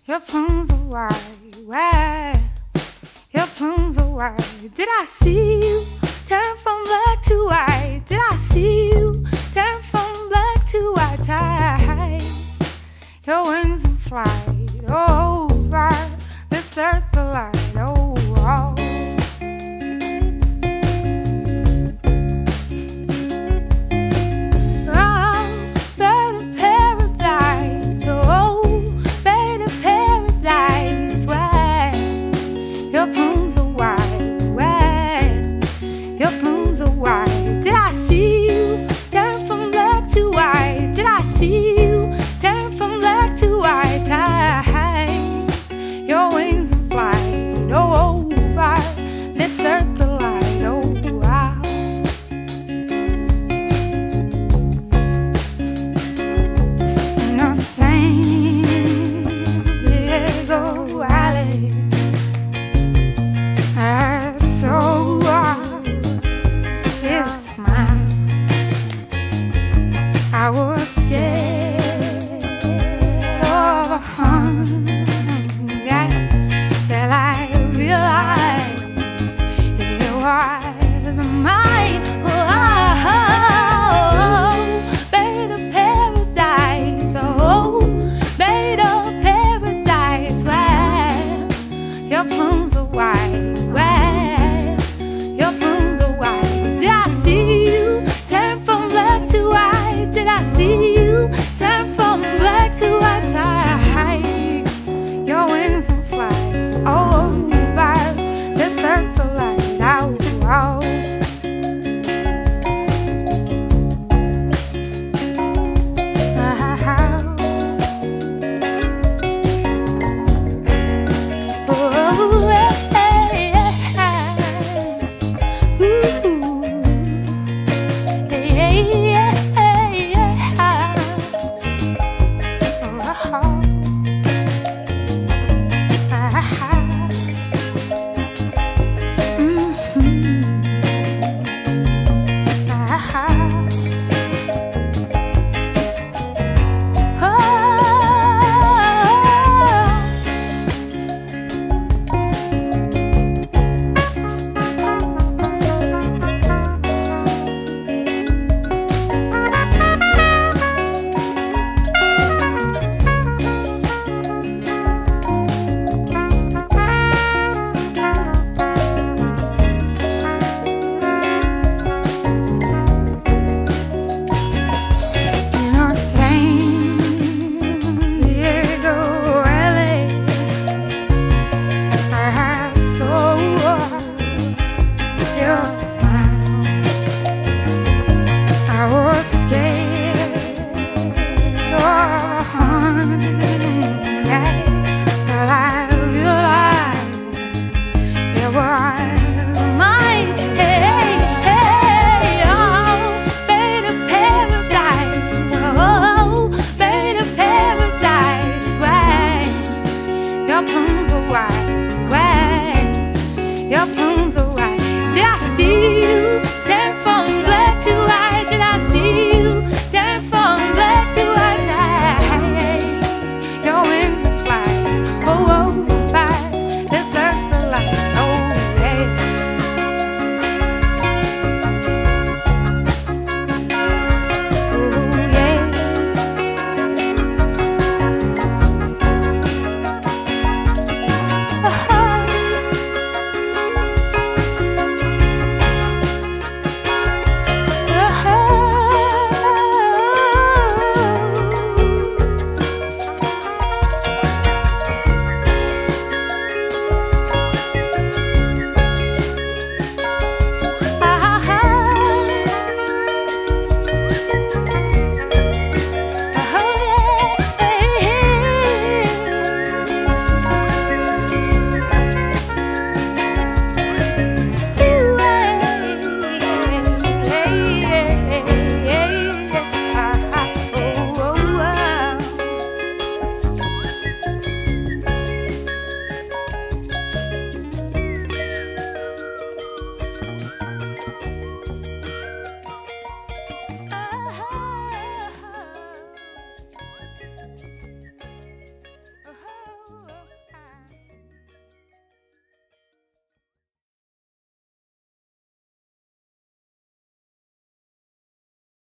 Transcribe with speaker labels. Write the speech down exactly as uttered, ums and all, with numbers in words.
Speaker 1: Your plumes are white, white. Your plumes are white. Did I see you turn from black to white? Did I see you turn from black to white? Tight. Your wings in flight over this earth's a light. Oh, oh. Your plumes are white, white. Your plumes are white. Did I see you turn from black to white? Did I see you turn from black to white? Tight. Your wings in flight over this earth the light. Oh, wow. No San Diego Valley. I so it's mine. I was scared of a hunger till I realized it was mine.